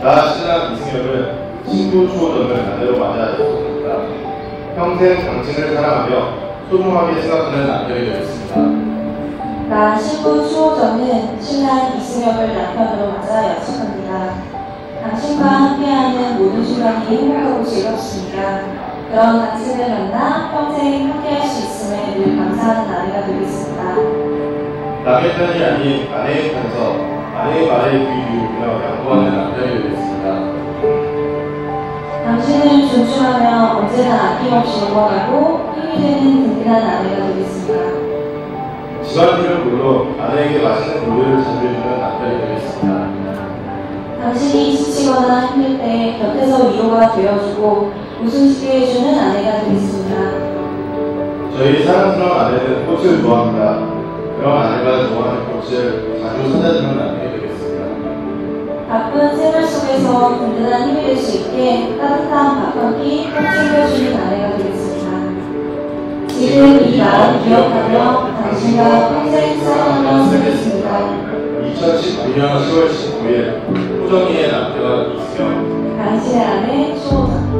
나 신랑 이승엽은 친구 추호정을 아내로 맞아 약속합니다. 평생 당신을 사랑하며 소중하게 생각하는 남편이 되겠습니다. 나 신부 추호정은 신랑 이승엽을 남편으로 맞아 약속합니다. 당신과 함께하는 모든 순간이 행복하고 즐겁습니다. 그런 당신을 만나 평생 함께할 수 있음에 늘 감사하는 아내가 되겠습니다. 남의 편이 아닌 아내의 편서 아내의 말에 귀 기울이며 양보하는 남편이 되겠습니다. 당신을 존중하며 언제나 아낌없이 응원하고 힘이 되는 든든한 아내가 되겠습니다. 집안일을 물러 아내에게 맛있는 요리를 준비해주는 남편이 되겠습니다. 당신이 지치거나 힘들 때 곁에서 위로가 되어주고 웃음짓게 해주는 아내가 되겠습니다. 저희 사랑스러운 아내는 꽃을 좋아합니다. 그런 아내가 좋아하는 꽃을 자주 사다 주는 남편이 되겠습니다. 바쁜 생활 속에서 든든한 힘이 될 수 있게 따뜻한 밥 한 끼 꼭 챙겨주는 아내가 되겠습니다. 지금 이 마음 기억하며 당신과 평생 사랑하며 살겠습니다. 2019년 10월 19일 호정이의 남편 이승엽, 당신의 아내 추호정.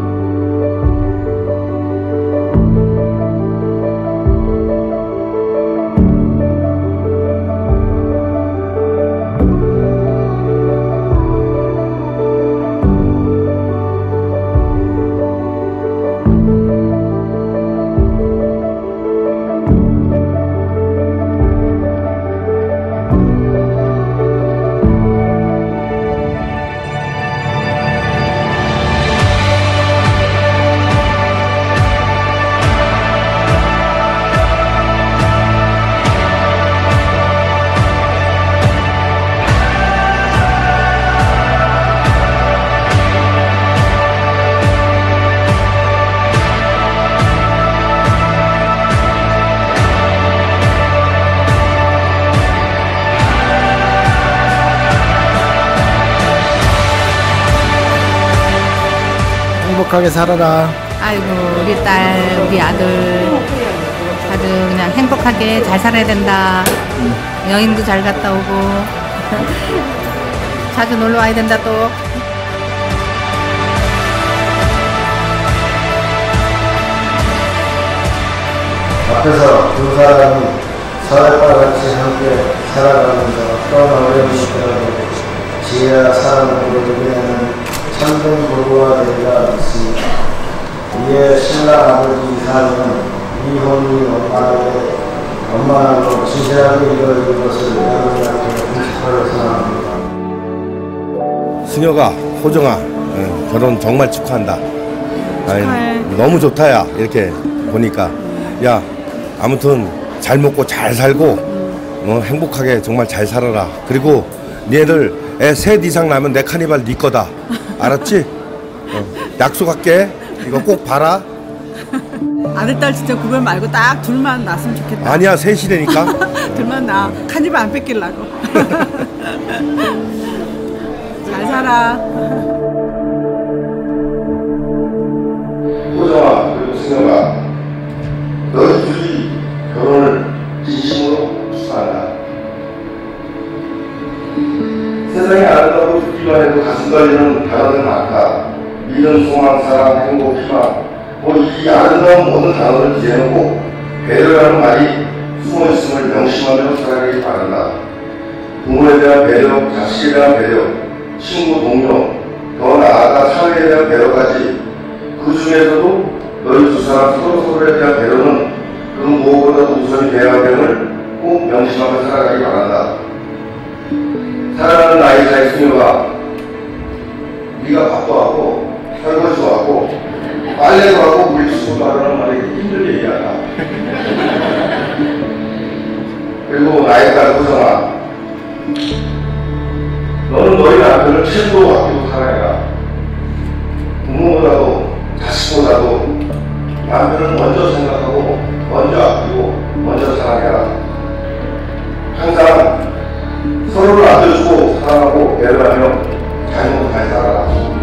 행복하게 살아라. 아이고 우리 딸 우리 아들 아주 그냥 행복하게 잘 살아야 된다. 여행도 잘 갔다 오고 자주 놀러 와야 된다 또. 앞에서 두 사람이 사랑과 같이 함께 살아가면서 떠나오려고 싶더라도 지혜와 사랑을 보여주는 참된 부부가 되리라 믿습니다. 이에 신랑 아버지 이사는 이혼이 엄마로 진실하게 이루어질 것을 여러분한테 공식하러 전합니다. 승혁아, 호정아, 결혼 정말 축하한다. 아니, 너무 좋다 야. 이렇게 보니까 야 아무튼 잘 먹고 잘 살고 행복하게 정말 잘 살아라. 그리고 니네들 애 셋 이상 나면 내 카니발 네 거다. 알았지? 약속할게. 이거 꼭 봐라. 아들 딸 진짜 구별 말고 딱 둘만 낳았으면 좋겠다. 아니야 셋이라니까. 둘만 낳아. 카니발 안 뺏기려고. 잘 살아. 호정아 그리고 승혁아, 너희 둘이 결혼을 진심으로 축하한다. 세상에 아름다고 듣기만 해도 가슴 떨리는 단어들 많다. 믿음, 소망, 사랑, 행복, 희망, 이 아름다운 모든 단어를 뒤에는 배려라는 말이 숨어있음을 명심하며 살아가기 바란다. 부모에 대한 배려, 자식에 대한 배려, 친구, 동료, 더 나아가 사회에 대한 배려까지, 그 중에서도 너희 두 사람 서로에 대한 배려는 그 무엇보다도 우선이 되어야 함을 꼭 명심하며 살아가기 바란다. 사랑하는 나이사의 승효가 네가 밥도 하고 설거지도 하고 빨래도 하고 물리수고도 하라는 말이 힘든 얘기야. 그리고 나의 딸 호정아, 너는 너희 남편을 최고로 아끼고 사랑해라. 부모보다도 자식보다도 남편을 먼저 생각하고 먼저 아끼고 먼저 사랑해라. 항상 서로를 아껴주고 사랑하고 배려하며 잘 먹고 잘 살아라.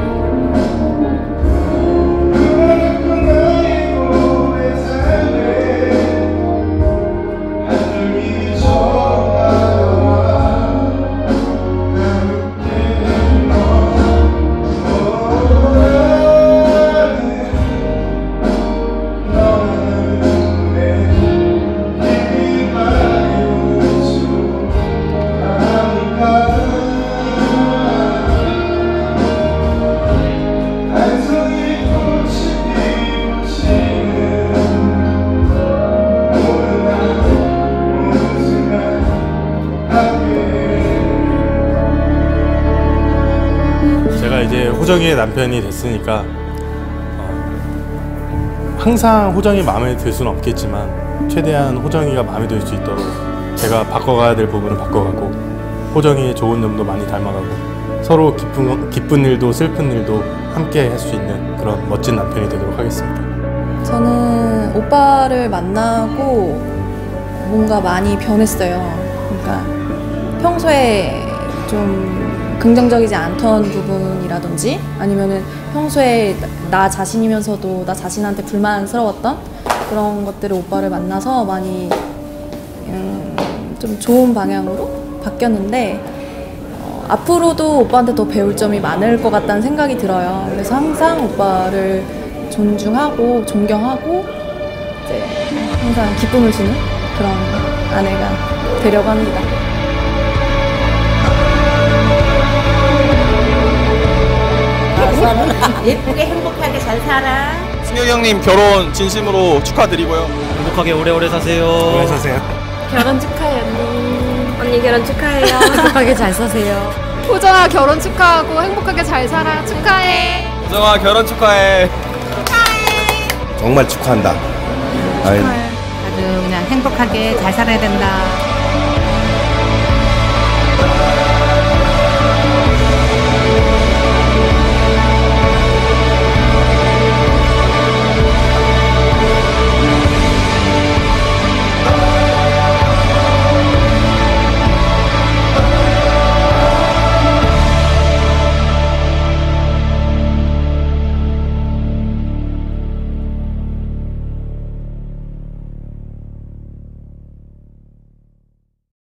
제가 이제 호정이의 남편이 됐으니까 항상 호정이 마음에 들 수는 없겠지만 최대한 호정이가 마음에 들 수 있도록 제가 바꿔가야 될 부분은 바꿔가고 호정이의 좋은 점도 많이 닮아가고 서로 기쁜 일도 슬픈 일도 함께 할 수 있는 그런 멋진 남편이 되도록 하겠습니다. 저는 오빠를 만나고 뭔가 많이 변했어요. 그러니까 평소에 좀 긍정적이지 않던 부분이라든지 아니면은 평소에 나 자신이면서도 나 자신한테 불만스러웠던 그런 것들을 오빠를 만나서 많이 좀 좋은 방향으로 바뀌었는데 앞으로도 오빠한테 더 배울 점이 많을 것 같다는 생각이 들어요. 그래서 항상 오빠를 존중하고 존경하고 이제 항상 기쁨을 주는 그런 아내가 되려고 합니다. 예쁘게 행복하게 잘 살아. 승혁이 형님 결혼 진심으로 축하드리고요. 행복하게 오래오래 사세요. 오래 사세요. 결혼 축하해요, 언니. 언니 결혼 축하해요. 행복하게 잘 사세요. 호정아 결혼 축하하고 행복하게 잘 살아. 축하해. 호정아 결혼 축하해. 정말 축하한다. 아이, 아주 그냥 행복하게 잘 살아야 된다.